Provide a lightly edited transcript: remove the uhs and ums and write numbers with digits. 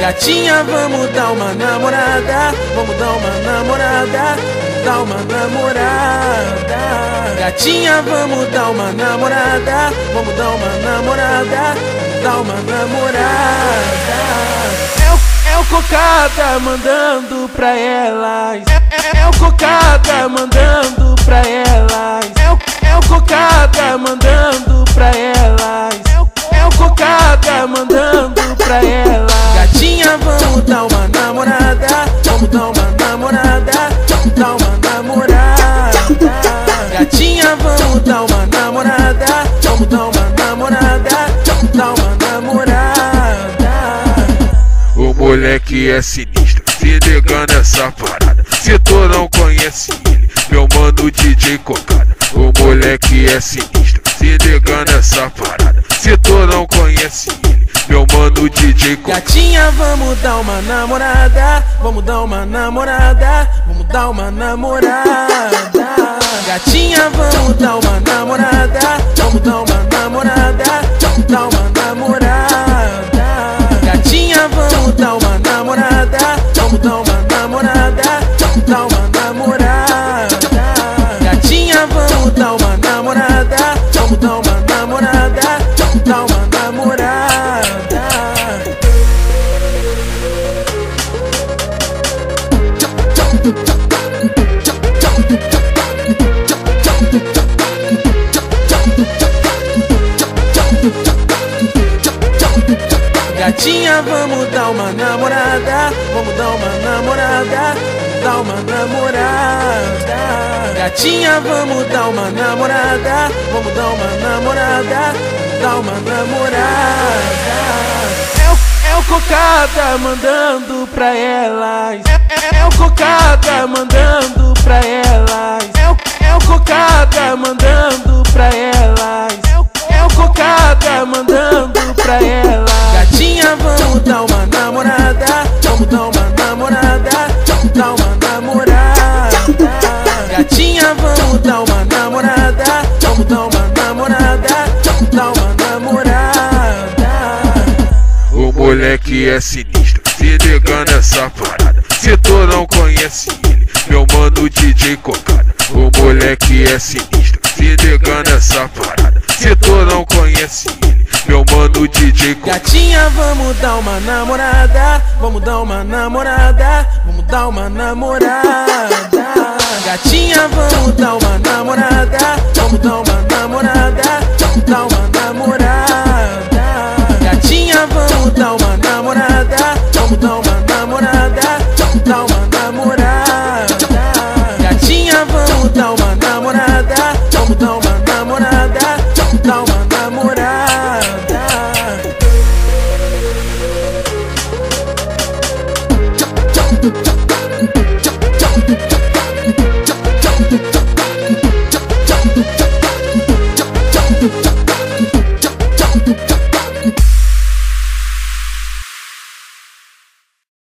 Gatinha, vamos dar uma namorada, vamos dar uma namorada, dar uma namorada. Gatinha, vamos dar uma namorada, vamos dar uma namorada, dar uma namorada. É o cocada mandando pra elas. É o cocada mandando pra elas. É o cocada mandando pra elas. É o cocada mandando pra elas. Gatinha, vamos dar uma namorada, vamos dar uma namorada, dar uma namorada. Gatinha, vamos dar uma namorada, vamos dar uma namorada, dar uma namorada. O moleque é sinistro, se negando essa parada. Se tu não conhece ele, meu mano DJ Cocada. O moleque é sinistro, se negando essa parada. Se tu não conhece ele, meu mano DJ Cocada. Gatinha, vamos dar uma namorada, vamos dar uma namorada, vamos dar uma namorada. Gatinha, vamos dar uma namorada, vamos dar uma namorada, dar uma namorada. Gatinha, vamos dar uma namorada, vamos dar uma namorada, dar uma namorada. Gatinha, vamos dar uma namorada, vamos dar uma namorada, dar uma namorada. Gatinha, vamos dar uma namorada, vamos dar uma namorada, dar uma namorada. Gatinha, vamos dar uma namorada, vamos dar uma namorada, dar uma namorada. É o cocada mandando pra elas. É o cocada mandando pra elas. É o cocada mandando pra elas. É o cocada mandando pra elas. Gatinha, vamos dar uma namorada, vamos dar uma namorada, dar uma namorada. Gatinha, vamos dar uma namorada, vamos dar uma namorada, dar uma namorada. O moleque é sinistro, se negando essa parada. Se tu não conhece ele, meu mano DJ Cocada. O moleque é sinistro, se negando essa parada. Se tu não conhece ele, meu mano DJ Cocada. Gatinha, vamos dar uma namorada, vamos dar uma namorada, vamos dar uma namorada. Gatinha, vamos dar uma namorada, vamos dar